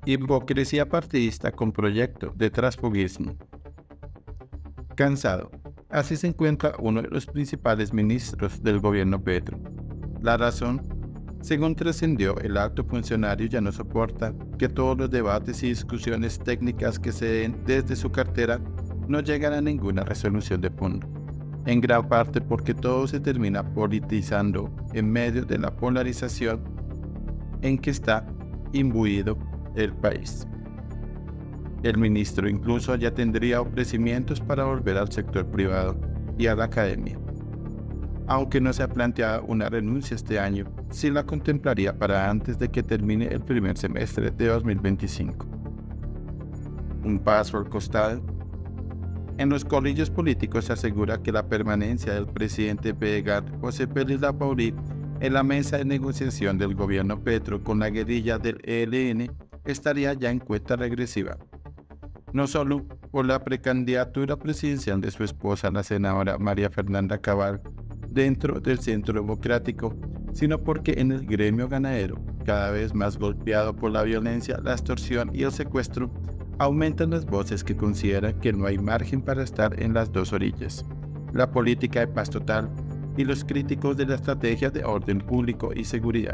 Hipocresía partidista con proyecto de transfugismo. Cansado. Así se encuentra uno de los principales ministros del gobierno Petro. La razón, según trascendió, el alto funcionario ya no soporta que todos los debates y discusiones técnicas que se den desde su cartera no llegan a ninguna resolución de fondo, en gran parte porque todo se termina politizando en medio de la polarización en que está imbuido el país. El ministro incluso ya tendría ofrecimientos para volver al sector privado y a la academia. Aunque no se ha planteado una renuncia este año, sí la contemplaría para antes de que termine el primer semestre de 2025. Un paso al costado. En los corrillos políticos se asegura que la permanencia del presidente PEGAT, José Pérez Lapaurí, en la mesa de negociación del gobierno Petro con la guerrilla del ELN estaría ya en cuenta regresiva. No solo por la precandidatura presidencial de su esposa, la senadora María Fernanda Cabal, dentro del Centro Democrático, sino porque en el gremio ganadero, cada vez más golpeado por la violencia, la extorsión y el secuestro, aumentan las voces que consideran que no hay margen para estar en las dos orillas, la política de paz total y los críticos de la estrategia de orden público y seguridad.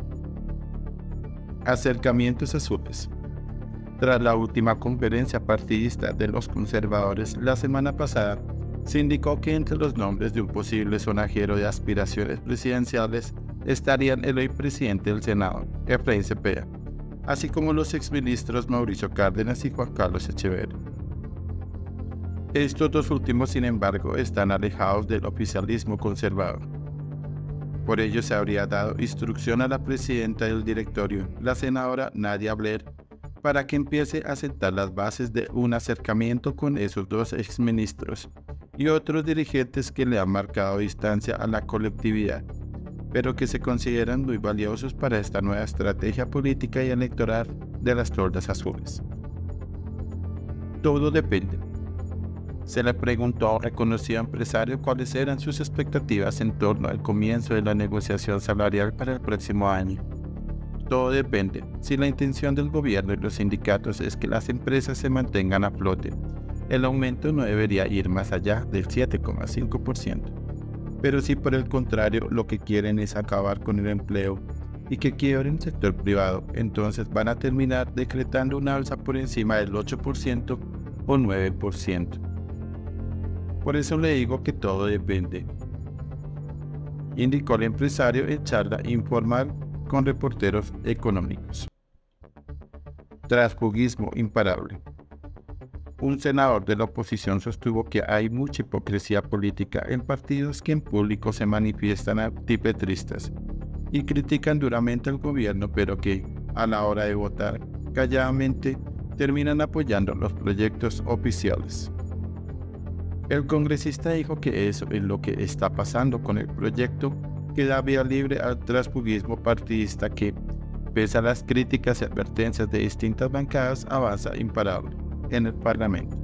Acercamientos azules. Tras la última conferencia partidista de los conservadores la semana pasada, se indicó que entre los nombres de un posible sonajero de aspiraciones presidenciales estarían el hoy presidente del Senado, Efraín Cepeda, así como los exministros Mauricio Cárdenas y Juan Carlos Echeverri. Estos dos últimos, sin embargo, están alejados del oficialismo conservador. Por ello se habría dado instrucción a la presidenta del directorio, la senadora Nadia Blair, para que empiece a sentar las bases de un acercamiento con esos dos exministros y otros dirigentes que le han marcado distancia a la colectividad, pero que se consideran muy valiosos para esta nueva estrategia política y electoral de las toldas azules. Todo depende. Se le preguntó a un reconocido empresario cuáles eran sus expectativas en torno al comienzo de la negociación salarial para el próximo año. Todo depende. Si la intención del gobierno y los sindicatos es que las empresas se mantengan a flote, el aumento no debería ir más allá del 7,5%. Pero si por el contrario lo que quieren es acabar con el empleo y que quiebre el sector privado, entonces van a terminar decretando una alza por encima del 8% o 9%. Por eso le digo que todo depende, indicó el empresario en charla informal con reporteros económicos. Transfugismo imparable. Un senador de la oposición sostuvo que hay mucha hipocresía política en partidos que en público se manifiestan antipetristas y critican duramente al gobierno, pero que, a la hora de votar, calladamente terminan apoyando los proyectos oficiales. El congresista dijo que eso es lo que está pasando con el proyecto que da vía libre al transfugismo partidista que, pese a las críticas y advertencias de distintas bancadas, avanza imparable en el Parlamento.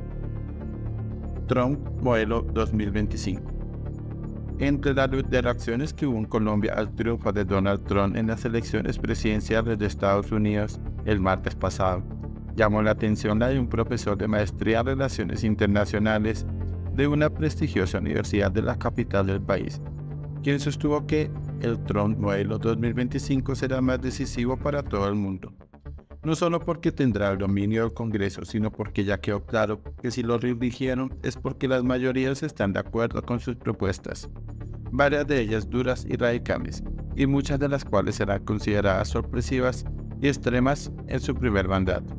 Trump modelo 2025. Entre las reacciones que hubo en Colombia al triunfo de Donald Trump en las elecciones presidenciales de Estados Unidos el martes pasado, llamó la atención la de un profesor de maestría en Relaciones Internacionales de una prestigiosa universidad de la capital del país, quien sostuvo que el Trump modelo 2025 será más decisivo para todo el mundo. No solo porque tendrá el dominio del Congreso, sino porque ya quedó claro que si lo reeligieron es porque las mayorías están de acuerdo con sus propuestas, varias de ellas duras y radicales, y muchas de las cuales serán consideradas sorpresivas y extremas en su primer mandato.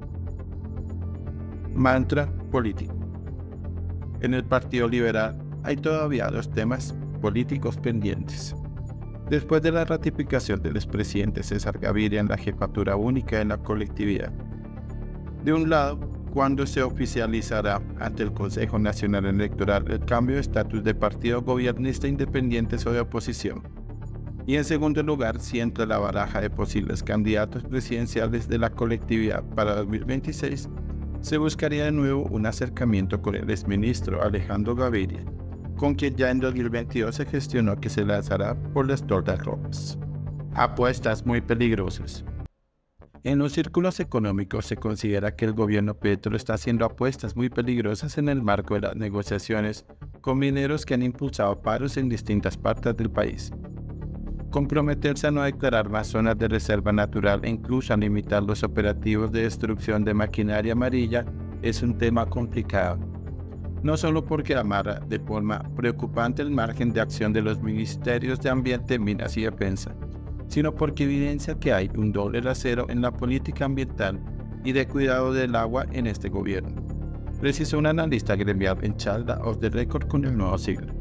Mantra político. En el Partido Liberal hay todavía dos temas políticos pendientes. Después de la ratificación del expresidente César Gaviria en la jefatura única de la colectividad. De un lado, cuándo se oficializará ante el Consejo Nacional Electoral el cambio de estatus de partido gobernista independiente o de oposición. Y en segundo lugar, si entre la baraja de posibles candidatos presidenciales de la colectividad para 2026 se buscaría de nuevo un acercamiento con el exministro Alejandro Gaviria, con quien ya en 2022 se gestionó que se lanzará por las toldas rojas. Apuestas muy peligrosas. En los círculos económicos se considera que el gobierno Petro está haciendo apuestas muy peligrosas en el marco de las negociaciones con mineros que han impulsado paros en distintas partes del país. Comprometerse a no declarar más zonas de reserva natural e incluso a limitar los operativos de destrucción de maquinaria amarilla es un tema complicado. No solo porque amarra de forma preocupante el margen de acción de los ministerios de Ambiente, Minas y Defensa, sino porque evidencia que hay un doble rasero en la política ambiental y de cuidado del agua en este gobierno, precisó un analista gremial en Charla of the Record con el Nuevo Siglo.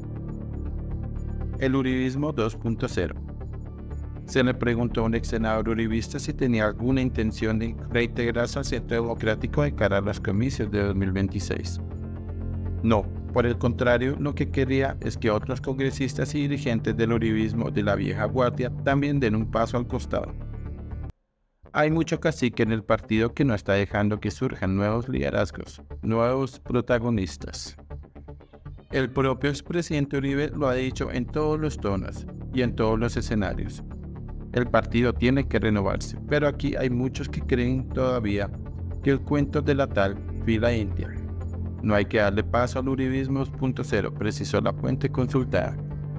El uribismo 2.0. Se le preguntó a un ex senador uribista si tenía alguna intención de reintegrarse al Centro Democrático de cara a los comicios de 2026. No, por el contrario, lo que quería es que otros congresistas y dirigentes del uribismo de la vieja guardia también den un paso al costado. Hay mucho cacique en el partido que no está dejando que surjan nuevos liderazgos, nuevos protagonistas. El propio expresidente Uribe lo ha dicho en todos los tonos y en todos los escenarios. El partido tiene que renovarse, pero aquí hay muchos que creen todavía que el cuento de la tal fila india. No hay que darle paso al uribismo 2.0, precisó la fuente consultada.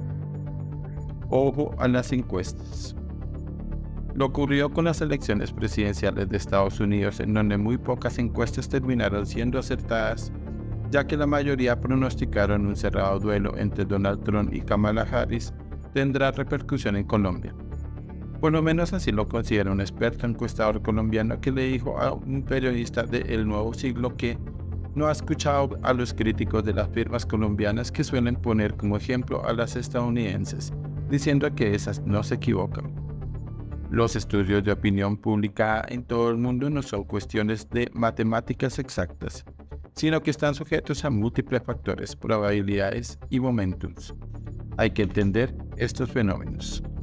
Ojo a las encuestas. Lo ocurrió con las elecciones presidenciales de Estados Unidos, en donde muy pocas encuestas terminaron siendo acertadas, ya que la mayoría pronosticaron un cerrado duelo entre Donald Trump y Kamala Harris tendrá repercusión en Colombia. Por lo menos así lo considera un experto encuestador colombiano que le dijo a un periodista de El Nuevo Siglo que no ha escuchado a los críticos de las firmas colombianas que suelen poner como ejemplo a las estadounidenses, diciendo que esas no se equivocan. Los estudios de opinión pública en todo el mundo no son cuestiones de matemáticas exactas, sino que están sujetos a múltiples factores, probabilidades y momentums. Hay que entender estos fenómenos.